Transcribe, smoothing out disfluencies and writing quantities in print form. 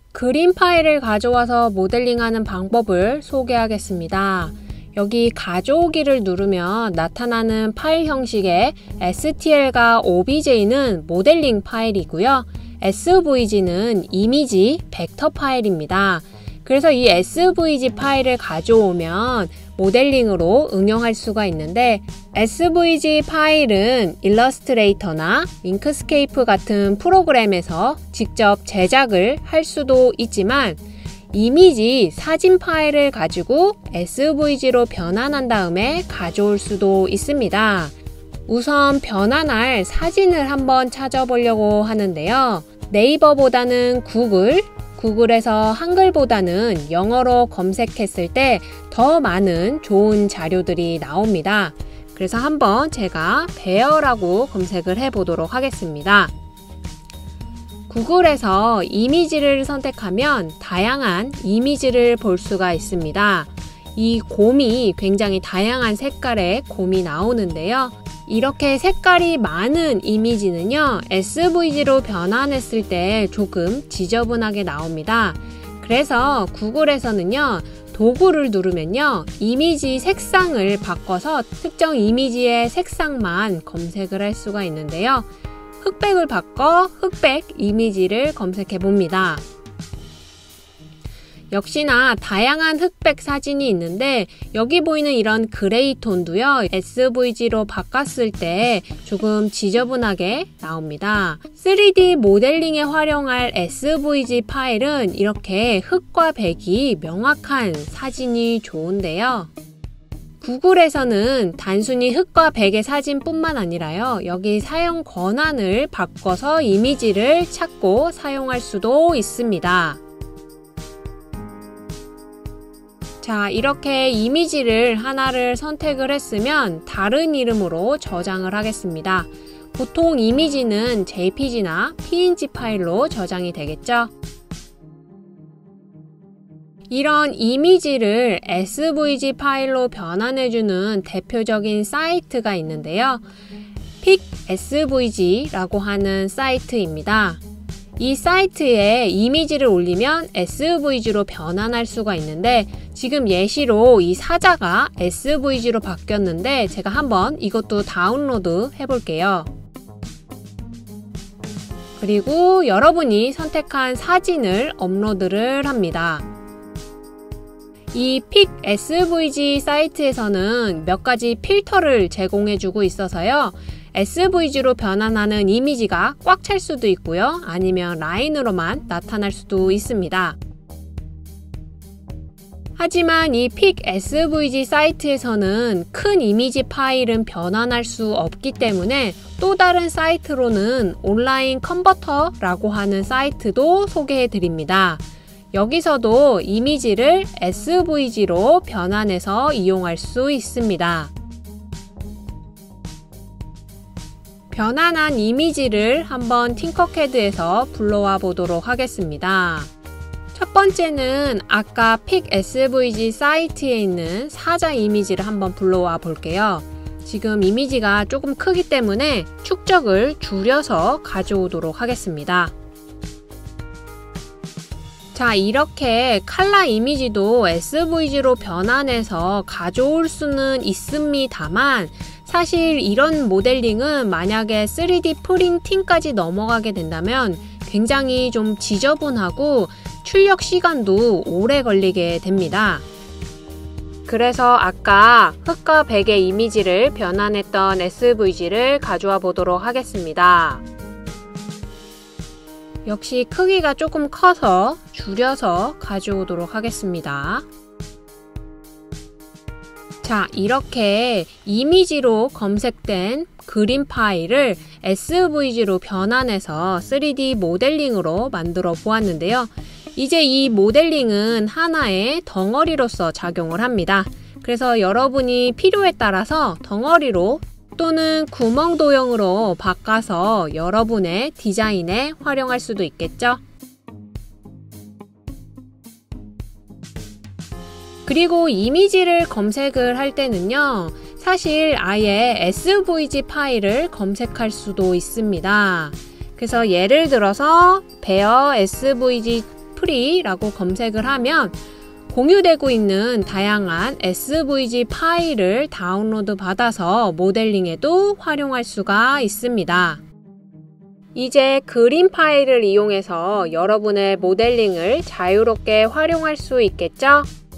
그림 파일을 가져와서 모델링하는 방법을 소개하겠습니다. 여기 가져오기를 누르면 나타나는 파일 형식의 STL과 OBJ는 모델링 파일이고요. SVG는 이미지 벡터 파일입니다. 그래서 이 SVG 파일을 가져오면 모델링으로 응용할 수가 있는데, SVG 파일은 일러스트레이터나 잉크스케이프 같은 프로그램에서 직접 제작을 할 수도 있지만, 이미지 사진 파일을 가지고 SVG로 변환한 다음에 가져올 수도 있습니다. 우선 변환할 사진을 한번 찾아보려고 하는데요. 네이버보다는 구글에서 한글보다는 영어로 검색했을 때 더 많은 좋은 자료들이 나옵니다. 그래서 한번 제가 베어라고 검색을 해보도록 하겠습니다. 구글에서 이미지를 선택하면 다양한 이미지를 볼 수가 있습니다. 이 곰이 굉장히 다양한 색깔의 곰이 나오는데요. 이렇게 색깔이 많은 이미지는요, SVG로 변환했을 때 조금 지저분하게 나옵니다. 그래서 구글에서는요, 도구를 누르면요, 이미지 색상을 바꿔서 특정 이미지의 색상만 검색을 할 수가 있는데요. 흑백을 바꿔 흑백 이미지를 검색해 봅니다. 역시나 다양한 흑백 사진이 있는데, 여기 보이는 이런 그레이 톤도요, SVG로 바꿨을 때 조금 지저분하게 나옵니다. 3D 모델링에 활용할 SVG 파일은 이렇게 흑과 백이 명확한 사진이 좋은데요. 구글에서는 단순히 흑과 백의 사진뿐만 아니라요, 여기 사용 권한을 바꿔서 이미지를 찾고 사용할 수도 있습니다. 자, 이렇게 이미지를 하나를 선택을 했으면 다른 이름으로 저장을 하겠습니다. 보통 이미지는 JPG나 PNG 파일로 저장이 되겠죠. 이런 이미지를 SVG 파일로 변환해주는 대표적인 사이트가 있는데요. PicSVG라고 하는 사이트입니다. 이 사이트에 이미지를 올리면 SVG로 변환할 수가 있는데, 지금 예시로 이 사자가 SVG로 바뀌었는데 제가 한번 이것도 다운로드 해볼게요. 그리고 여러분이 선택한 사진을 업로드를 합니다. 이 PicSVG 사이트에서는 몇 가지 필터를 제공해주고 있어서요, SVG로 변환하는 이미지가 꽉 찰 수도 있고요, 아니면 라인으로만 나타날 수도 있습니다. 하지만 이 PicSVG 사이트에서는 큰 이미지 파일은 변환할 수 없기 때문에 또 다른 사이트로는 온라인 컨버터라고 하는 사이트도 소개해 드립니다. 여기서도 이미지를 SVG로 변환해서 이용할 수 있습니다. 변환한 이미지를 한번 팅커캐드에서 불러와 보도록 하겠습니다. 첫 번째는 아까 PicSVG 사이트에 있는 사자 이미지를 한번 불러와 볼게요. 지금 이미지가 조금 크기 때문에 축적을 줄여서 가져오도록 하겠습니다. 자, 이렇게 칼라 이미지도 SVG로 변환해서 가져올 수는 있습니다만, 사실 이런 모델링은 만약에 3D 프린팅까지 넘어가게 된다면 굉장히 좀 지저분하고 출력 시간도 오래 걸리게 됩니다. 그래서 아까 흑과 백의 이미지를 변환했던 SVG를 가져와 보도록 하겠습니다. 역시 크기가 조금 커서 줄여서 가져오도록 하겠습니다. 자, 이렇게 이미지로 검색된 그림 파일을 SVG로 변환해서 3D 모델링으로 만들어 보았는데요. 이제 이 모델링은 하나의 덩어리로서 작용을 합니다. 그래서 여러분이 필요에 따라서 덩어리로 또는 구멍 도형으로 바꿔서 여러분의 디자인에 활용할 수도 있겠죠. 그리고 이미지를 검색을 할 때는요, 사실 아예 SVG 파일을 검색할 수도 있습니다. 그래서 예를 들어서 베어 SVG 프리라고 검색을 하면 공유되고 있는 다양한 SVG 파일을 다운로드 받아서 모델링에도 활용할 수가 있습니다. 이제 그림 파일을 이용해서 여러분의 모델링을 자유롭게 활용할 수 있겠죠?